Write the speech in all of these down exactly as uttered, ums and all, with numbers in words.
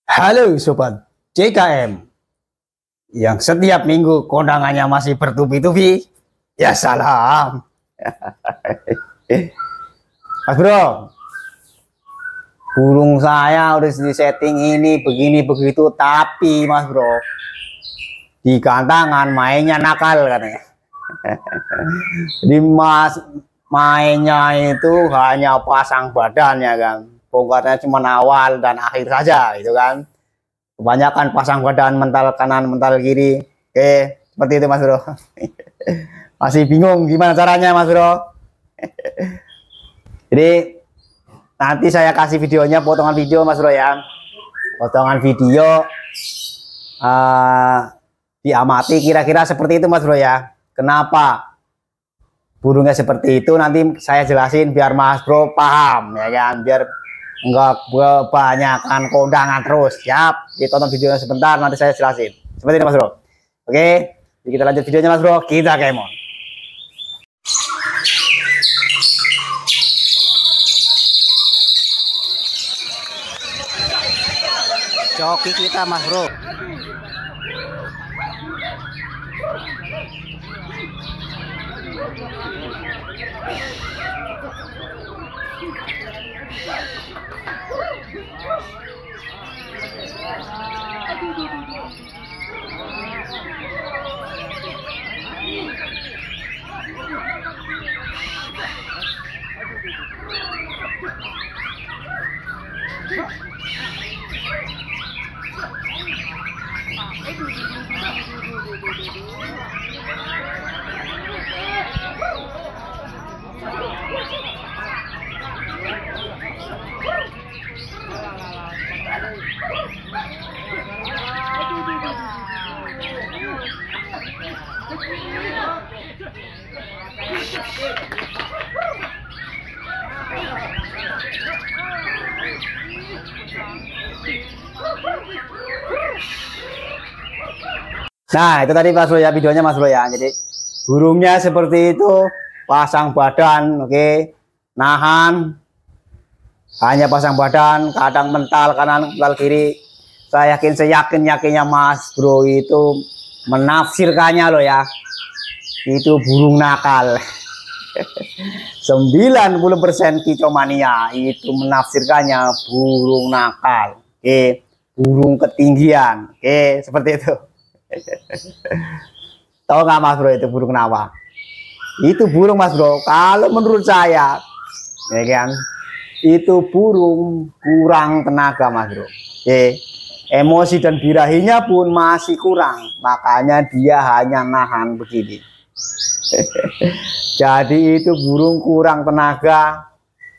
Halo Sobat C K M yang setiap minggu kondangannya masih bertubi-tubi. Ya salam. Mas Bro, burung saya udah di setting ini begini begitu, tapi Mas Bro di kandangan mainnya nakal katanya. Jadi Mas mainnya itu hanya pasang badannya kan, bongkarnya cuma awal dan akhir saja itu kan. Kebanyakan pasang badan, mental kanan mental kiri. Oke, seperti itu Mas Bro. Masih bingung gimana caranya Mas Bro. Jadi nanti saya kasih videonya, potongan video Mas Bro ya, potongan video uh, diamati kira-kira seperti itu Mas Bro ya. Kenapa burungnya seperti itu, nanti saya jelasin biar Mas Bro paham ya kan, biar enggak kebanyakan kondangan terus. Siap, ditonton videonya sebentar, nanti saya jelasin seperti ini Mas Bro. Oke, jadi kita lanjut videonya Mas Bro, kita kemon. Joki kita Mas Bro. Nah itu tadi Mas Bro ya, videonya Mas Bro ya. Jadi burungnya seperti itu, pasang badan, oke, nahan, hanya pasang badan, kadang mental kanan mental kiri. Saya yakin seyakin yakinnya Mas Bro itu menafsirkannya loh ya, itu burung nakal. sembilan puluh persen kicomania itu menafsirkannya burung nakal, oke, burung ketinggian, oke, seperti itu. Tahu nggak Mas Bro itu burung kenapa? Itu burung Mas Bro, kalau menurut saya ya kan, itu burung kurang tenaga Mas Bro. Oke, emosi dan birahinya pun masih kurang, makanya dia hanya nahan begini. Jadi itu burung kurang tenaga,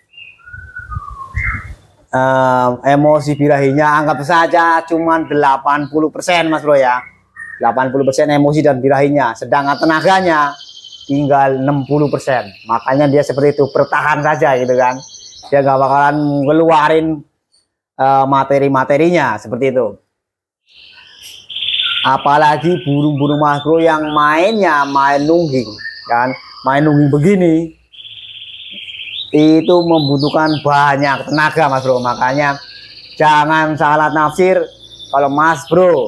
um, emosi birahinya anggap saja cuman delapan puluh persen Mas Bro ya, delapan puluh persen emosi dan birahinya, sedangkan tenaganya tinggal enam puluh persen. Makanya dia seperti itu, bertahan saja gitu kan, dia gak bakalan ngeluarin uh, materi-materinya seperti itu. Apalagi burung-burung Mas Bro yang mainnya main nungging kan, main nungging begini itu membutuhkan banyak tenaga Mas Bro. Makanya jangan salah nafsir kalau Mas Bro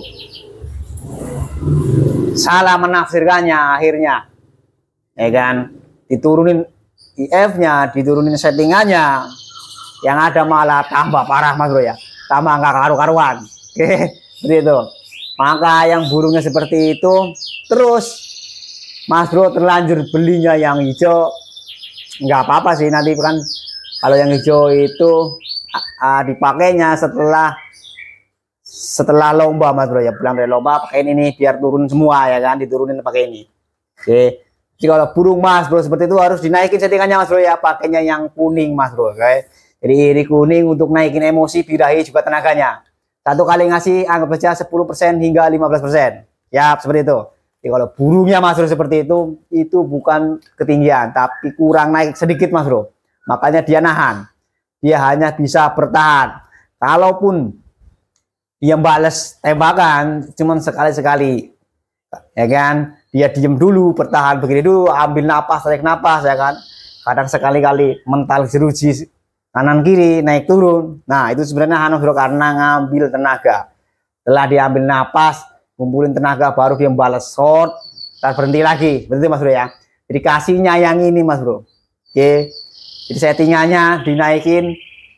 salah menafsirkannya, akhirnya ya kan diturunin I F-nya, diturunin settingannya, yang ada malah tambah parah Mas Bro ya, tambah nggak karu-karuan. Oke, seperti itu. Maka yang burungnya seperti itu terus Mas Bro terlanjur belinya yang hijau, nggak apa-apa sih, nanti kan kalau yang hijau itu uh, dipakainya setelah setelah lomba Mas Bro ya, pulang dari lomba pakai ini biar turun semua ya kan, diturunin pakai ini. Oke, jadi kalau burung Mas Bro seperti itu harus dinaikin settingannya Mas Bro ya, pakainya yang kuning Mas Bro. Oke, jadi ini kuning untuk naikin emosi, birahi juga tenaganya. Satu kali ngasih anggap saja sepuluh persen hingga lima belas persen ya, seperti itu. Jadi kalau burungnya Mas Bro seperti itu, itu bukan ketinggian tapi kurang naik sedikit Mas Bro, makanya dia nahan, dia hanya bisa bertahan. Kalaupun dia bales tembakan cuman sekali-sekali ya kan, dia diem dulu, bertahan begini dulu, ambil napas, tarik napas ya kan, kadang sekali-kali mental jeruji kanan kiri naik turun. Nah itu sebenarnya Mas Bro karena ngambil tenaga. Setelah diambil napas, ngumpulin tenaga, baru dia balas shot, dan berhenti lagi, berhenti Mas Bro ya. Jadi kasihnya yang ini Mas Bro. Oke, jadi settingannya dinaikin,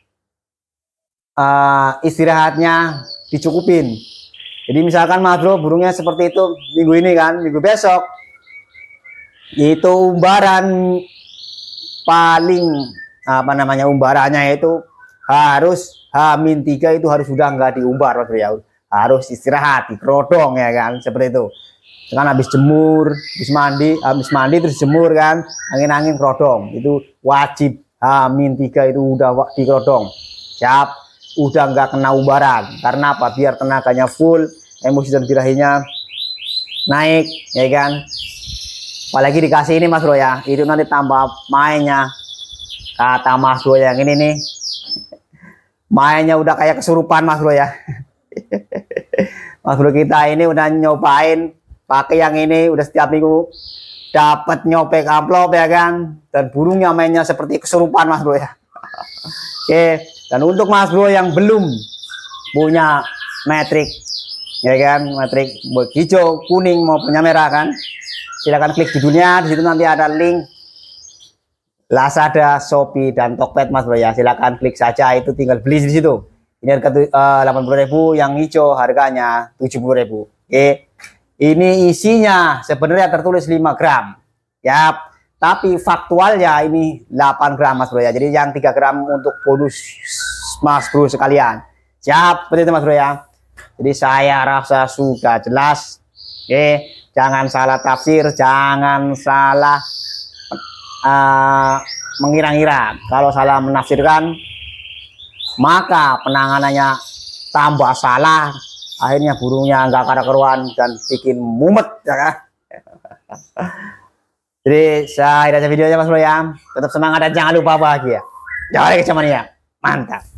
uh, istirahatnya dicukupin. Jadi misalkan Mas Bro burungnya seperti itu minggu ini kan, minggu besok itu umbaran paling apa namanya umbarannya itu harus H minus tiga itu harus sudah nggak diumbar Mas Bro ya, harus istirahat di kerodong ya kan, seperti itu kan. Habis jemur, habis mandi, habis mandi terus jemur kan, angin-angin kerodong itu wajib H minus tiga itu udah di kerodong, siap, udah nggak kena umbaran. Karena apa? Biar tenaganya full, emosi dan birahinya naik ya kan. Apalagi dikasih ini Mas Bro ya, itu nanti tambah mainnya. Kata Mas Bro yang ini nih, mainnya udah kayak kesurupan Mas Bro ya. Mas Bro kita ini udah nyobain pakai yang ini, udah setiap minggu dapat nyopek amplop ya kan, dan burungnya mainnya seperti kesurupan Mas Bro ya. Oke, dan untuk Mas Bro yang belum punya metrik ya kan, metrik hijau, kuning maupun merah kan, silakan klik judulnya, di situ nanti ada link Lazada, Shopee dan Tokped Mas Bro ya. Silakan klik saja, itu tinggal beli di situ. Ini harga uh, delapan puluh ribu, yang hijau harganya tujuh puluh ribu. Oke. Ini isinya sebenarnya tertulis lima gram. Ya, tapi faktualnya ini delapan gram Mas Bro ya. Jadi yang tiga gram untuk bonus Mas Bro sekalian. Siap, seperti itu Mas Bro ya. Jadi saya rasa sudah jelas. Oke. Jangan salah tafsir, jangan salah uh, mengira-ngira. Kalau salah menafsirkan, maka penanganannya tambah salah. Akhirnya burungnya nggak karu-karuan dan bikin mumet, ya kan? Jadi saya akhir videonya Mas Bro ya. Tetap semangat dan jangan lupa bahagia. Jangan lagi kecemania. Mantap.